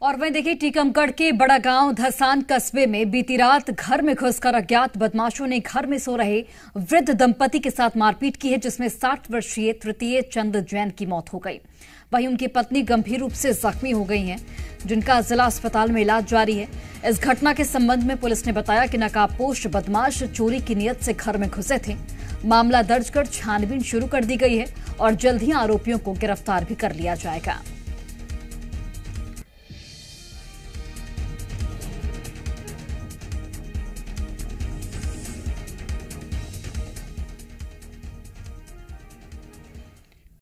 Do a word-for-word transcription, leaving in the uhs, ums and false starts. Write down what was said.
और वहीं देखिए टीकमगढ़ के बड़ा गांव धसान कस्बे में बीती रात घर में घुसकर अज्ञात बदमाशों ने घर में सो रहे वृद्ध दंपति के साथ मारपीट की है, जिसमें साठ वर्षीय तृतीय चंद जैन की मौत हो गई। वहीं उनकी पत्नी गंभीर रूप से जख्मी हो गई हैं, जिनका जिला अस्पताल में इलाज जारी है। इस घटना के संबंध में पुलिस ने बताया कि नकाबपोश बदमाश चोरी की नीयत से घर में घुसे थे। मामला दर्ज कर छानबीन शुरू कर दी गई है और जल्द ही आरोपियों को गिरफ्तार भी कर लिया जाएगा।